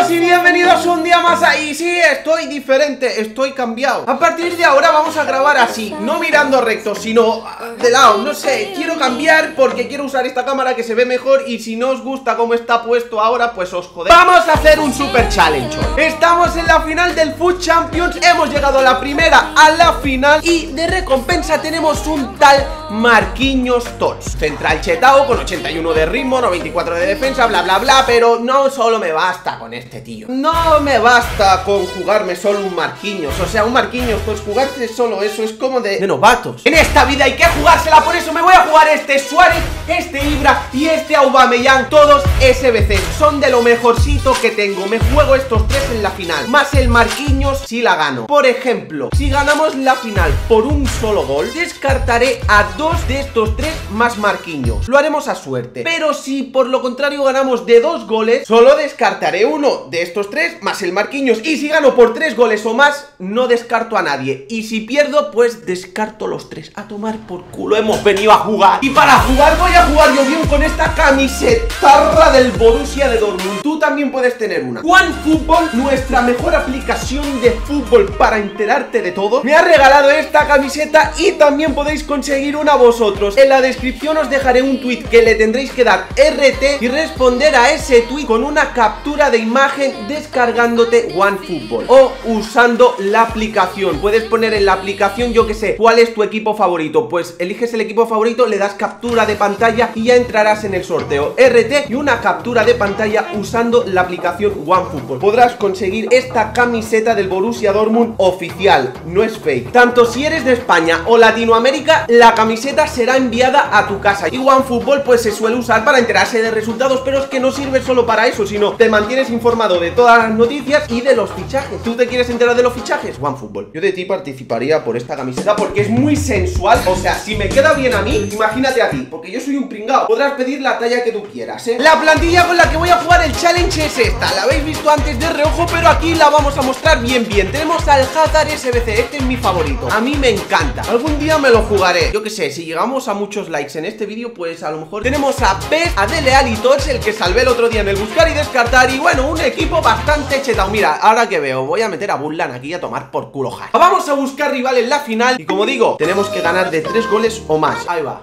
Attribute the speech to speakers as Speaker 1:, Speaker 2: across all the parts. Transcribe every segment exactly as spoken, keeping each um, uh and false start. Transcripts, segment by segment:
Speaker 1: Bienvenidos y bienvenidos un día más ahí. Sí, estoy diferente, estoy cambiado. A partir de ahora vamos a grabar así, no mirando recto, sino de lado. No sé, quiero cambiar porque quiero usar esta cámara que se ve mejor. Y si no os gusta cómo está puesto ahora, pues os jodéis. Vamos a hacer un super challenge hoy. Estamos en la final del Food Champions. Hemos llegado a la primera, a la final. Y de recompensa tenemos un tal Marquinhos Tots, central chetao con ochenta y uno de ritmo, noventa y cuatro de defensa, bla bla bla. Pero no solo me basta con este tío, no me basta con jugarme solo un Marquinhos. O sea, un Marquinhos, pues jugarse solo eso es como de, de novatos. En esta vida hay que jugársela, por eso me voy a jugar este Suárez, este Ibra y este Aubameyang. Todos S B C, son de lo mejorcito que tengo. Me juego estos tres en la final, más el Marquinhos si la gano. Por ejemplo, si ganamos la final por un solo gol, descartaré a dos de estos tres más Marquinhos. Lo haremos a suerte. Pero si por lo contrario ganamos de dos goles, solo descartaré uno de estos tres más el Marquinhos. Y si gano por tres goles o más, no descarto a nadie. Y si pierdo, pues descarto los tres. A tomar por culo, hemos venido a jugar. Y para jugar voy a jugar yo bien con esta camisetarra del Borussia de Dortmund. Tú también puedes tener una. OneFootball, nuestra mejor aplicación de fútbol para enterarte de todo, me ha regalado esta camiseta y también podéis conseguir una vosotros. En la descripción os dejaré un tweet que le tendréis que dar R T y responder a ese tweet con una captura de imagen descargándote OneFootball o usando la aplicación. Puedes poner en la aplicación, yo que sé, cuál es tu equipo favorito. Pues eliges el equipo favorito, le das captura de pantalla y ya entrarás en el sorteo. R T y una captura de pantalla usando la aplicación OneFootball. Podrás conseguir esta camiseta del Borussia Dortmund oficial, no es fake. Tanto si eres de España o Latinoamérica, la camiseta será enviada a tu casa. Y OneFootball pues se suele usar para enterarse de resultados, pero es que no sirve solo para eso, sino te mantienes informado de todas las noticias y de los fichajes. ¿Tú te quieres enterar de los fichajes? OneFootball. Yo de ti participaría por esta camiseta porque es muy sensual. O sea, si me queda bien a mí, imagínate a ti, porque yo soy un pringao. Podrás pedir la talla que tú quieras, ¿eh? La plantilla con la que voy a jugar el challenge es esta. La habéis visto antes de reojo, pero aquí la vamos a mostrar bien bien. Tenemos al Hazard S B C, este es mi favorito. A mí me encanta. Algún día me lo jugaré. Yo que sé, si llegamos a muchos likes en este vídeo, pues a lo mejor tenemos a Pes, a Dele Alli, Tots, el que salvé el otro día en el buscar y descartar. Y bueno, un equipo bastante chetado. Mira, ahora que veo, voy a meter a Bullan aquí a tomar por culo Hazard. Vamos a buscar rival en la final. Y como digo, tenemos que ganar de tres goles o más. Ahí va.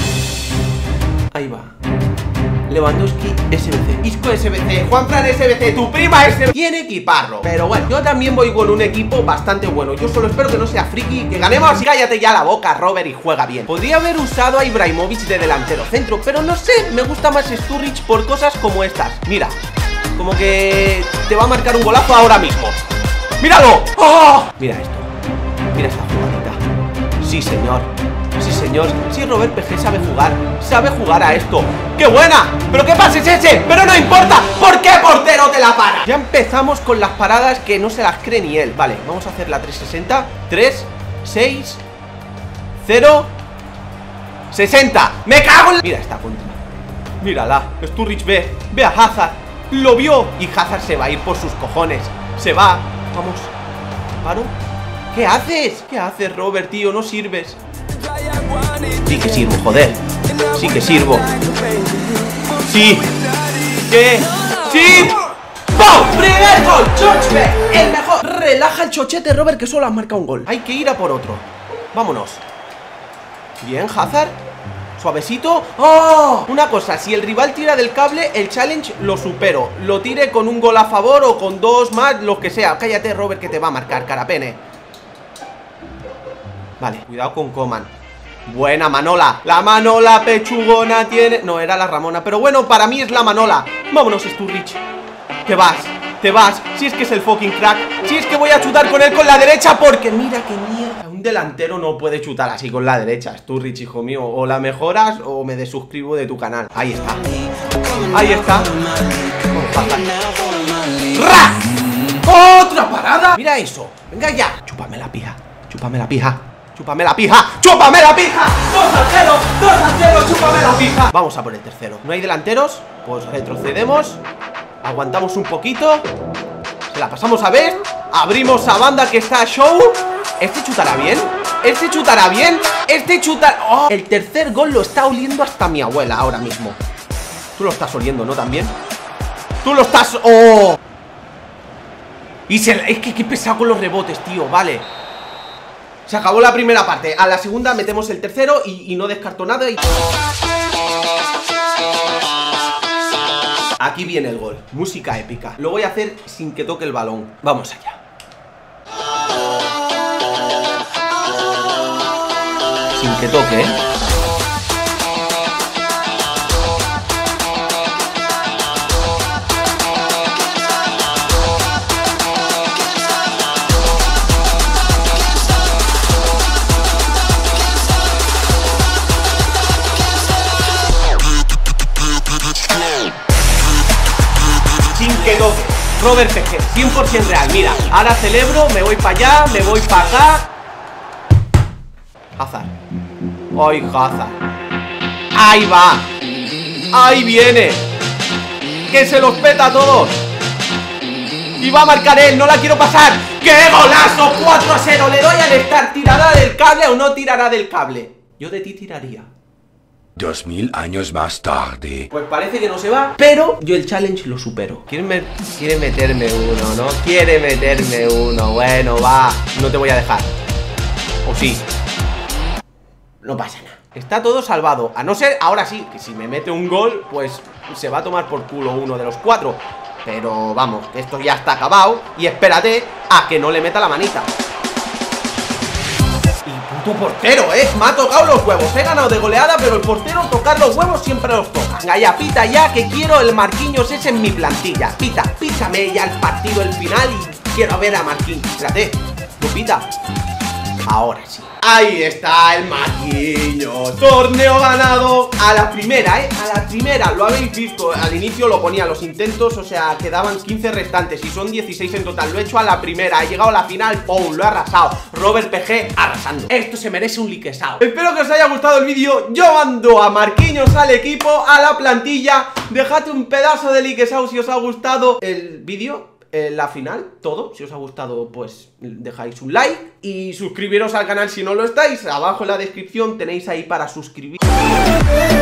Speaker 1: Ahí va. Lewandowski S B C, Isco S B C, Juanfran S B C, tu prima S B C. Tiene equiparro. Pero bueno, yo también voy con un equipo bastante bueno. Yo solo espero que no sea friki, que ganemos. Cállate ya la boca, Robert, y juega bien. Podría haber usado a Ibrahimovic de delantero centro, pero no sé, me gusta más Sturridge por cosas como estas. Mira, como que te va a marcar un golazo ahora mismo. ¡Míralo! ¡Oh! Mira esto, mira esta jugadita. Sí, señor. Sí, señor, sí, Robert P G sabe jugar. Sabe jugar a esto. ¡Qué buena! ¡Pero qué pase es ese! ¡Pero no importa! ¿Por qué, portero, te la para? Ya empezamos con las paradas que no se las cree ni él. Vale, vamos a hacer la trescientos sesenta. tres, seis, cero, sesenta. ¡Me cago en la... Mira esta contra. Mírala, Sturridge ve. Ve a Hazard. Lo vio. Y Hazard se va a ir por sus cojones. Se va. Vamos. ¿Paro? ¿Qué haces? ¿Qué haces, Robert, tío? No sirves. Sí que sirvo, joder. Sí que sirvo. Sí. ¿Qué? ¡Sí! ¡Pum! ¡Primer gol! ¡Chochbe! El mejor. Relaja el chochete, Robert, que solo has marcado un gol. Hay que ir a por otro. Vámonos. Bien, Hazard. Suavecito. ¡Oh! Una cosa, si el rival tira del cable, el challenge lo supero. Lo tire con un gol a favor o con dos más, lo que sea. Cállate, Robert, que te va a marcar, carapene. Vale, cuidado con Coman. Buena Manola. La Manola pechugona tiene... No, era la Ramona, pero bueno, para mí es la Manola. Vámonos, Sturridge. Te vas, te vas. Si es que es el fucking crack. Si es que voy a chutar con él con la derecha, porque mira que mierda. Un delantero no puede chutar así con la derecha, Sturridge, hijo mío. O la mejoras o me desuscribo de tu canal. Ahí está. Ahí está. ¡Ra! ¡Otra parada! Mira eso. Venga ya. Chúpame la pija. Chúpame la pija. ¡Chúpame la pija! ¡Chúpame la pija! ¡dos a cero! ¡dos a cero! ¡Chúpame la pija! Vamos a por el tercero. ¿No hay delanteros? Pues retrocedemos. Aguantamos un poquito. Se la pasamos a ver. Abrimos a banda que está a show. ¿Este chutará bien? ¿Este chutará bien? Este chutará... ¡Oh! El tercer gol lo está oliendo hasta mi abuela ahora mismo. Tú lo estás oliendo, ¿no? También. Tú lo estás... ¡Oh! Y se, es que qué pesado con los rebotes, tío, vale. Se acabó la primera parte. A la segunda metemos el tercero y, y no descarto nada y... Aquí viene el gol, música épica. Lo voy a hacer sin que toque el balón. Vamos allá. Sin que toque, ¿eh? Que toque, Robert P G, cien por cien real. Mira, ahora celebro, me voy para allá, me voy para acá. Hazard. Ay, Hazard. Ahí va. Ahí viene. Que se los peta a todos. Y va a marcar él, no la quiero pasar. ¡Qué golazo! cuatro a cero, le doy al Start. ¿Tirará del cable o no tirará del cable? Yo de ti tiraría.
Speaker 2: Dos mil años más tarde.
Speaker 1: Pues parece que no se va, pero yo el challenge lo supero. Quiere, me quiere meterme uno, ¿no? Quiere meterme uno. Bueno, va, no te voy a dejar. O sí. No pasa nada. Está todo salvado. A no ser, ahora sí, que si me mete un gol, pues se va a tomar por culo uno de los cuatro. Pero vamos, que esto ya está acabado. Y espérate a que no le meta la manita. Tu portero, ¿eh? Me ha tocado los huevos. He ganado de goleada, pero el portero tocar los huevos siempre los toca. Venga ya, pita ya, que quiero el Marquinhos ese en mi plantilla. Pita, pítame ya el partido, el final y quiero ver a Marquinhos. Espérate, tú pita. Ahora sí. Ahí está el Marquinhos. Torneo ganado a la primera, ¿eh? A la primera, lo habéis visto. Al inicio lo ponía los intentos, o sea, quedaban quince restantes y son dieciséis en total. Lo he hecho a la primera, he llegado a la final, ¡pum! Lo he arrasado. Robert P G arrasando. Esto se merece un liquesao. Espero que os haya gustado el vídeo. Yo mando a Marquinhos al equipo, a la plantilla. Dejad un pedazo de liquesao si os ha gustado el vídeo. La final, todo, si os ha gustado pues dejáis un like y suscribiros al canal si no lo estáis, abajo en la descripción tenéis ahí para suscribir.